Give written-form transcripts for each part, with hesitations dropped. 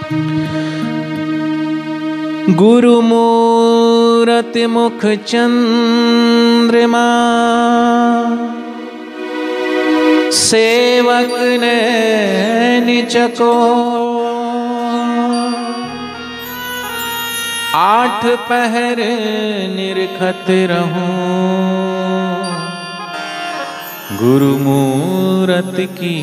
गुरु मूरति मुख चंद्रमा, सेवक ने निचको, आठ पहर निरखत रहूं, गुरु मूरत की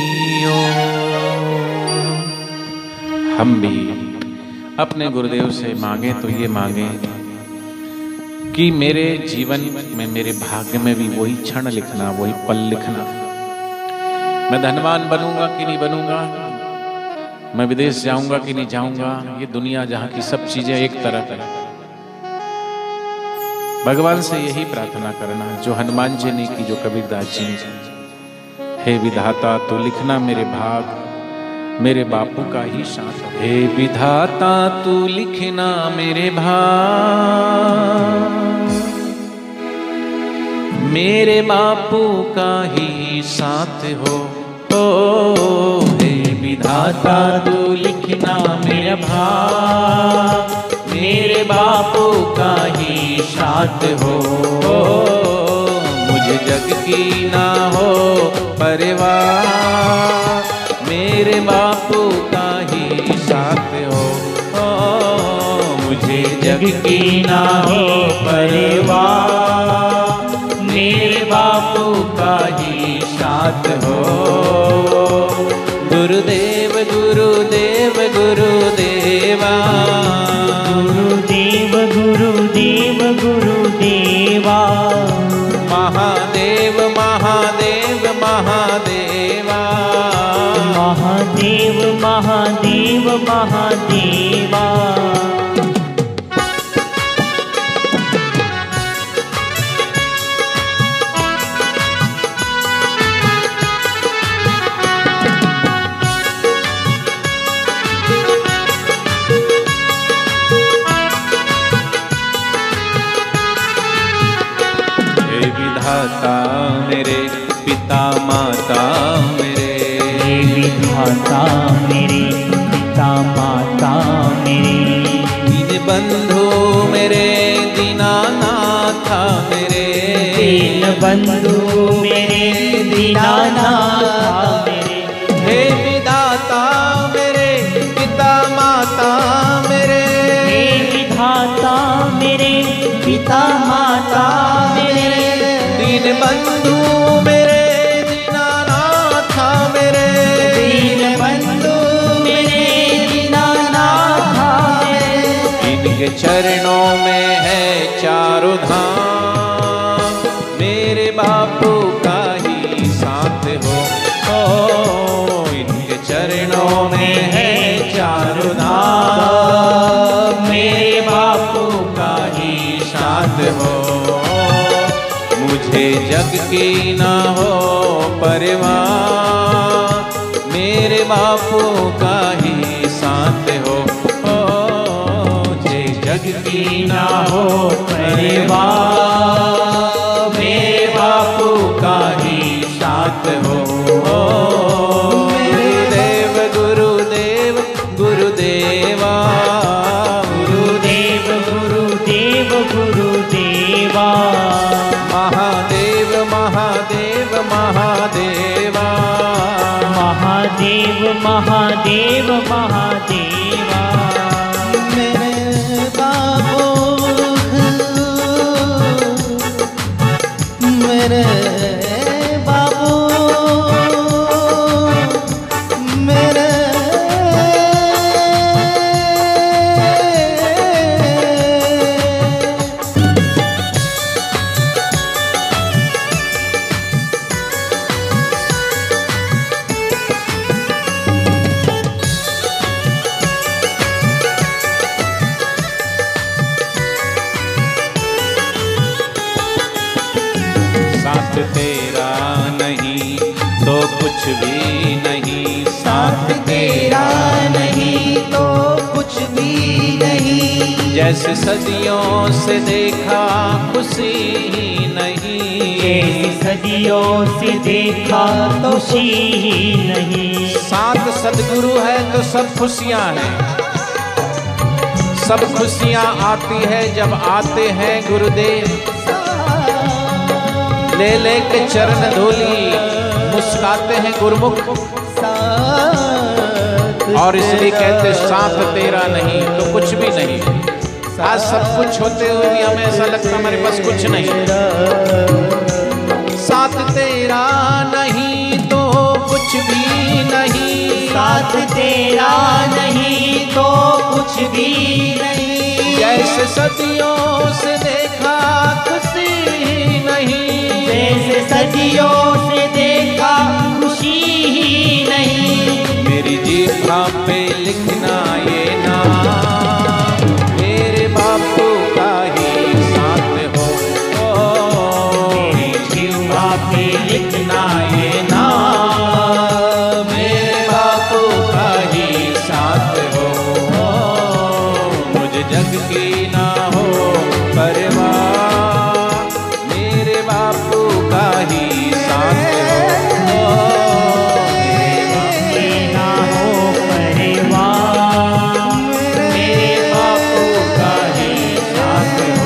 ओर। हम भी अपने गुरुदेव से मांगे तो ये मांगे कि मेरे जीवन में, मेरे भाग्य में भी वही क्षण लिखना, वही पल लिखना। मैं धनवान बनूंगा कि नहीं बनूंगा, मैं विदेश जाऊंगा कि नहीं जाऊंगा, ये दुनिया जहां की सब चीजें एक तरफ है। भगवान से यही प्रार्थना करना जो हनुमान जी ने की, जो कबीरदास जी ने। हे विधाता तू लिखना मेरे भाग, मेरे बापू का ही साथ। हे विधाता तू लिखना मेरे भाग, मेरे बापू का ही साथ हो। ओ हे विधाता तू लिखना मेरा भाग, मेरे बापू का ही साथ हो। मुझे जग की ना हो परवाह, मेरे बापू का ही साथ हो। मुझे जग की ना हो परवाह, मेरे बापू का ही साथ हो। गुरुदेव गुरुदेव गुरुदेवा, गुरुदेव गुरुदेव गुरुदेवा, महादेव महादेव महादेवा, महादेव महादेव महादेवा। विधाता मेरे पिता माता मेरे, हे विधाता मेरे पिता माता मेरे, दीन बंधु मेरे दीनानाथ मेरे, दीन बंधु मेरे दीनानाथ मेरे। हे विधाता मेरे पिता माता मेरे, हे विधाता मेरे पिता माता मेरे, दीन बंधु मेरे दीनानाथ मेरे, दीन बंधु मेरे दीनानाथ मेरे। इनके चरणों में है चारों धाम, मेरे बापू का ही साथ हो। इनके चरणों में है चारों धाम, मेरे बापू का ही साथ हो। मुझे जग की ना हो परवाह, मेरे बापू का ही साथ हो। मुझे जग की ना हो परवाह, मेरे बापू का ही साथ हो। गुरुदेव गुरुदेव गुरुदेवा, गुरुदेव गुरुदेव गुरुदेवा, महादेव महादेव महादेवा, महादेव महादेव महादेवा। मेरे बाबू मेरे बाबू मेरे तेरा नहीं तो कुछ भी नहीं, साथ तेरा नहीं तो कुछ भी नहीं। जैसे सदियों से देखा खुशी ही नहीं, जैसे सदियों से देखा खुशी ही नहीं। साथ सदगुरु है तो सब खुशियां हैं, सब खुशियां आती है जब आते हैं गुरुदेव। ले ले के चरण धूली मुस्काते हैं गुरुमुख, और इसलिए कहते साथ तेरा नहीं तो कुछ भी नहीं। आज सब कुछ होते हुए भी हमें ऐसा लगता हमारे पास कुछ नहीं। साथ तेरा नहीं तो कुछ भी नहीं, साथ तेरा नहीं तो कुछ भी नहीं। जैसे सदियों से देखा खुशी ही नहीं, जैसे सदियों से देखा खुशी ही नहीं। मेरी जीभा पे लिखना ये नाम, मेरे बापू का ही साथ हो। मेरी जीवा पे लिखना ये नाम, मेरे बापू का ही साथ हो। मुझे जग की ना हो परवाह, मेरे बापू का ही साथ हो। ना हो परिवार, मेरे बापू का ही साथ हो।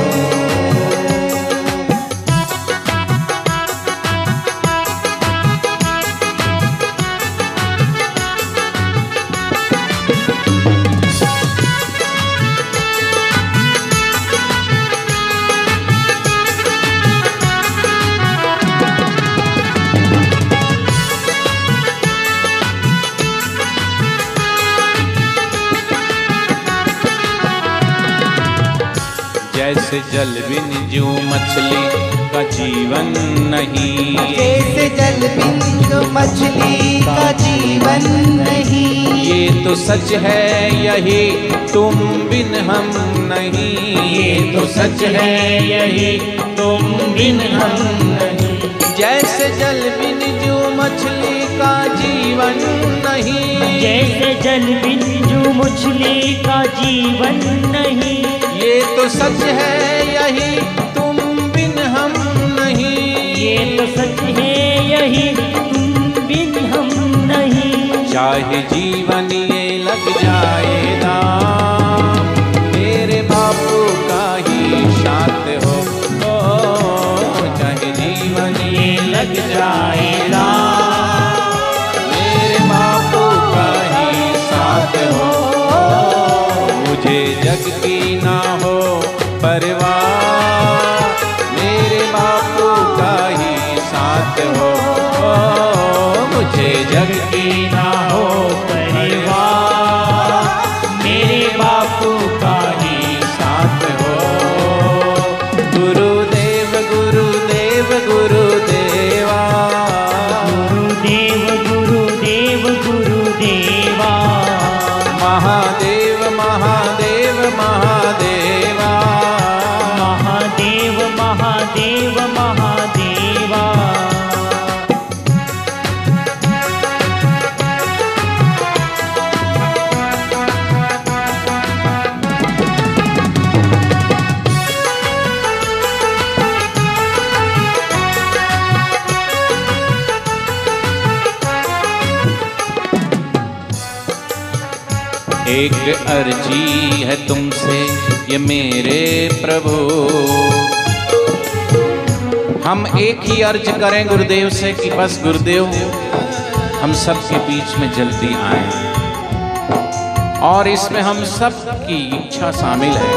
जैसे जल बिन जू मछली का जीवन नहीं, जैसे जल बिंदु मछली का जीवन नहीं। ये तो सच है यही तुम बिन हम नहीं, ये तो सच है यही तुम बिन हम नहीं। जैसे जल बिन जू मछली का जीवन नहीं, जैसे जल बिंदु मछली का जीवन नहीं। ये तो सच है यही तुम बिन हम नहीं, ये तो सच है यही तुम बिन हम नहीं। चाहे जीवन ये लग जाए दाम, मेरे बापू का ही साथ हो। चाहे जीवन ये लग जाए दाम, मेरे बापू का ही साथ हो। मुझे जग की ना हो परवाह, मेरे बापू का ही साथ हो। मुझे जग की ना हो परिवार, मेरे बापू का ही साथ हो। गुरुदेव गुरुदेव गुरुदेवा, गुरुदेव गुरुदेव गुरुदेवा, महादेव महादेव महादेवा, महादेव महादेव महादेवा। एक अर्जी है तुमसे ये मेरे प्रभु, हम एक ही अर्ज करें गुरुदेव से कि बस गुरुदेव हम सब के बीच में जल्दी आए, और इसमें हम सब की इच्छा शामिल है।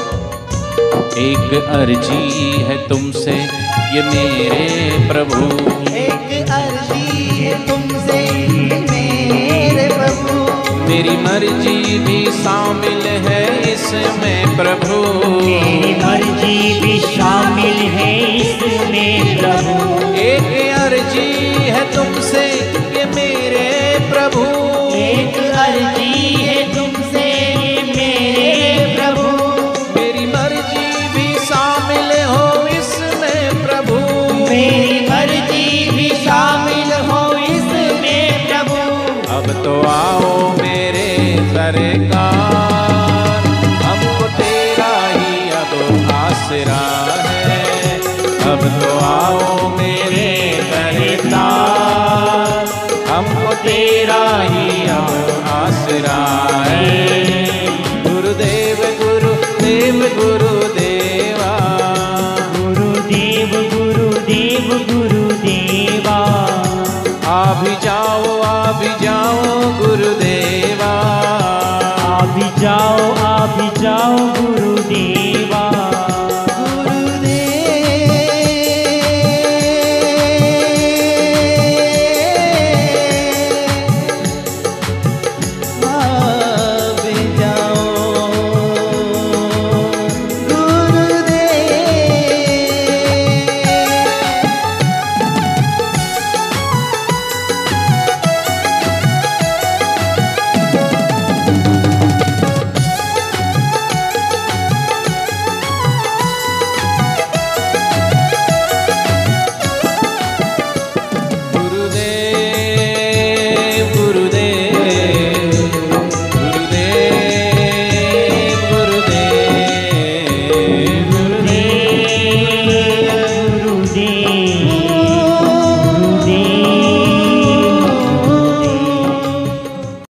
एक अर्जी है तुमसे ये मेरे प्रभु, एक अर्जी है तुमसे मेरे प्रभु, मेरी मर्जी भी शामिल है इसमें प्रभु, मेरी मर्जी भी शामिल है इसमें प्रभु। एक अर्जी है तुमसे ये मेरे प्रभु, एक अर्जी है तुमसे ये मेरे प्रभु, मेरी मर्जी भी शामिल हो इसमें प्रभु, मेरी मर्जी भी शामिल हो इसमें प्रभु। अब तो आओ मेरे सरकार,